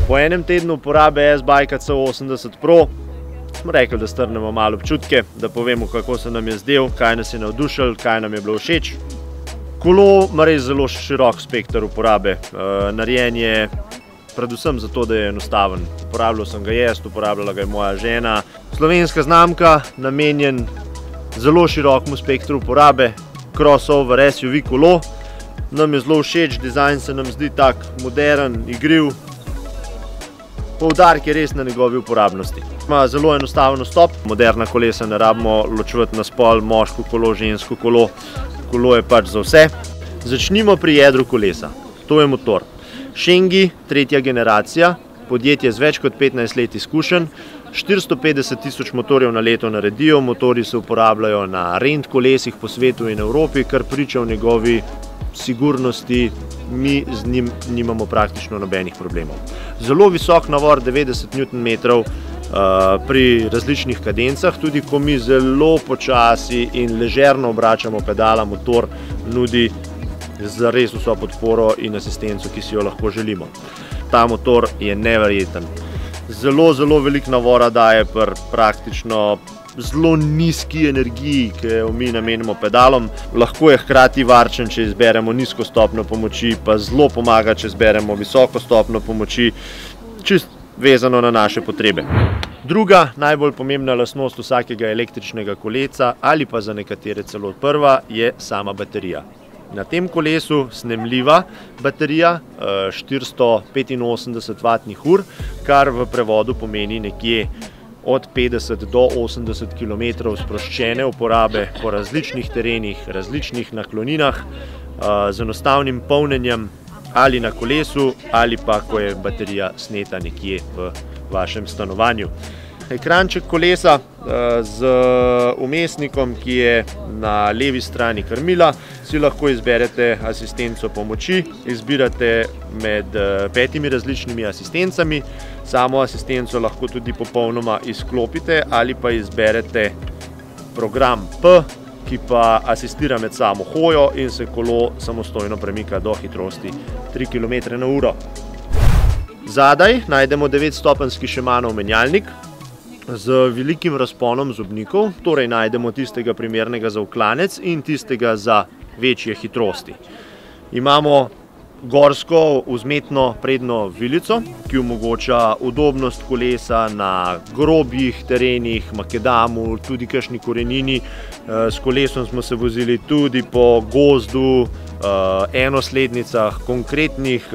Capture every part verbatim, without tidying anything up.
Po enem tednu uporabe S-Bikea C osemdeset Pro smo rekli, da strnemo malo občutke, da povemo, kako se nam je zdel, kaj nas je navdušilo, kaj nam je bilo všeč. Kolo ima res zelo širok spekter uporabe. Narejen je predvsem zato, da je enostaven. Uporabljal sem ga jaz, uporabljala ga je moja žena. Slovenska znamka, namenjen zelo širokemu spektru uporabe, crossover S U V kolo. Nam je zelo všeč, dizajn se nam zdi tak modern, igriv. Poudarek je res na njegovi uporabnosti. Ima zelo enostaven vstop, moderna kolesa ne rabimo ločevati na spol, moško kolo, žensko kolo. Kolo je pač za vse. Začnimo pri jedru kolesa. To je motor. Schengi, tretja generacija, podjetje z več kot petnajst let izkušenj, štiristo petdeset tisoč motorjev na leto naredijo, motorji se uporabljajo na rent kolesih po svetu in Evropi, kar priča o njegovi sigurnosti, mi z njim nimamo praktično nobenih problemov. Zelo visok navor, devetdeset newtonmetrov pri različnih kadencah, tudi ko mi zelo počasi in ležerno obračamo pedala, motor nudi zares vso podporo in asistenco, ki si jo lahko želimo. Ta motor je neverjeten. Zelo, zelo veliko navora daje pri praktično zelo nizki energiji, ki jo mi namenimo pedalom. Lahko je hkrati varčen, če izberemo nizko stopnjo pomoči, pa zelo pomaga, če izberemo visoko stopnjo pomoči, čist vezano na naše potrebe. Druga, najbolj pomembna lastnost vsakega električnega koleca ali pa za nekatere celo prva, je sama baterija. Na tem kolesu snemljiva baterija, štiristo petinosemdeset vatnih ur, kar v prevodu pomeni nekje od petdeset do osemdeset kilometrov sproščene uporabe po različnih terenih, različnih nakloninah, z enostavnim polnjenjem ali na kolesu ali pa, ko je baterija sneta nekje v vašem stanovanju. Ekranček kolesa z vmesnikom, ki je na levi strani krmila, si lahko izberete asistenco pomoči, izbirate med petimi različnimi asistencami. Samo asistenco lahko tudi popolnoma izklopite ali pa izberete program P, ki pa asistira med samo hojo in se kolo samostojno premika do hitrosti tri kilometre na uro. Zadaj najdemo devetstopenjski Shimano menjalnik z velikim razponom zobnikov, torej najdemo tistega primernega za uklanec in tistega za večje hitrosti. Imamo gorsko vzmetno prednjo vilico, ki omogoča udobnost kolesa na grobjih terenih, makedamu, tudi kakšni korenini. S kolesom smo se vozili tudi po gozdu, enoslednicah, konkretnih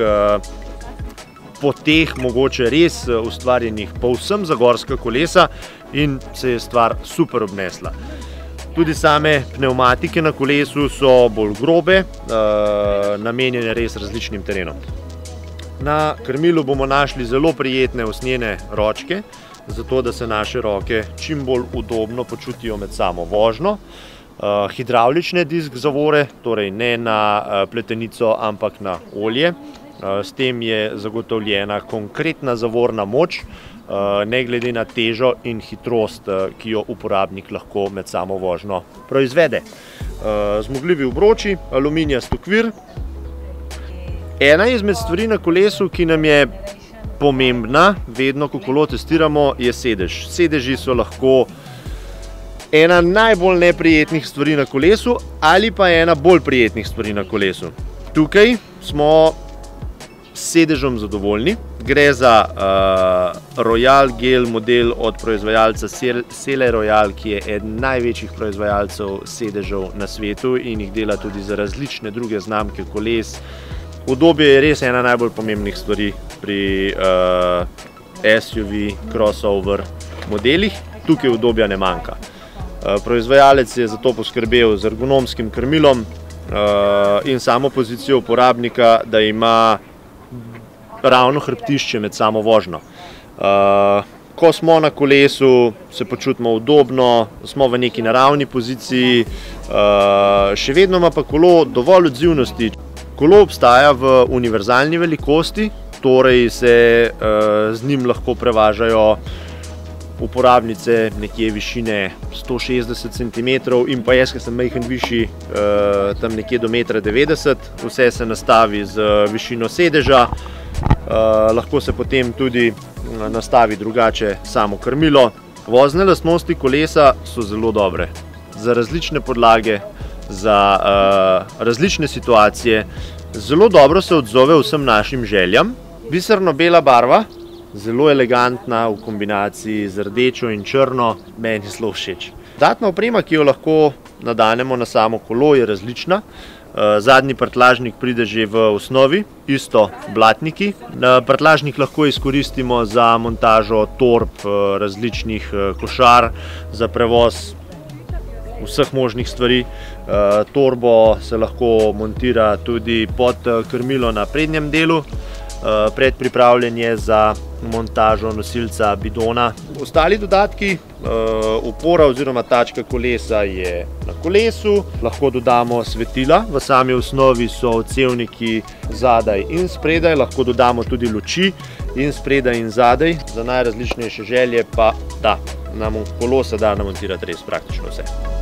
poteh, mogoče res ustvarjenih povsem za gorska kolesa in se je stvar super obnesla. Tudi same pnevmatike na kolesu so bolj grobe, namenjene res različnim terenom. Na krmilu bomo našli zelo prijetne usnjene ročke, zato da se naše roke čim bolj udobno počutijo med samo vožnjo. Hidravlične disk zavore, torej ne na pletenico, ampak na olje. S tem je zagotovljena konkretna zavorna moč, ne glede na težo in hitrost, ki jo uporabnik lahko med samo vožnjo proizvede. Zmogljivi obroči, aluminijast okvir. Ena izmed stvari na kolesu, ki nam je pomembna, vedno ko kolo testiramo, je sedež. Sedeži so lahko ena najbolj neprijetnih stvari na kolesu ali pa ena bolj prijetnih stvari na kolesu. Tukaj smo s sedežem zadovoljni. Gre za Royal Gel model od proizvajalca Sele Royal, ki je eden največjih proizvajalcev sedežev na svetu in jih dela tudi za različne druge znamke koles. Udobje je res ena najbolj pomembnih stvari pri S U V crossover modelih. Tukaj udobja ne manjka. Proizvajalec je zato poskrbel z ergonomskim krmilom in samo pozicijo uporabnika, da ima ravno hrbtišče med samo vožnjo. Ko smo na kolesu, se počutimo udobno, smo v neki naravni poziciji, še vedno ima pa kolo dovolj odzivnosti. Kolo obstaja v univerzalni velikosti, torej se z njim lahko prevažajo uporabnice nekje višine sto šestdeset centimetrov in pa jaz, ki sem majhen višji, tam nekje do metra devetdeset. Vse se nastavi z višino sedeža. lahko se potem tudi nastavi drugače samo krmilo. Vozne lastnosti kolesa so zelo dobre za različne podlage, za različne situacije. Zelo dobro se odzove vsem našim željam. Biserno-bela barva, zelo elegantna v kombinaciji z rdečo in črno, meni zelo všeč. Dodatna oprema, ki jo lahko nadanemo na samo kolo, je različna. Zadnji prtljažnik pride že v osnovi, isto blatniki. Prtljažnik lahko izkoristimo za montažo torb, različnih košar, za prevoz vseh možnih stvari. Torbo se lahko montira tudi pod krmilo na prednjem delu. Predpripravljen je za montažo nosilca bidona. Ostali dodatki, opora oziroma tačka kolesa je na kolesu. Lahko dodamo svetila, v sami osnovi so odsevniki zadaj in spredaj, lahko dodamo tudi luči in spredaj in zadaj. Za najrazličnejše želje pa da, nam kolo se da namontirati res praktično vse.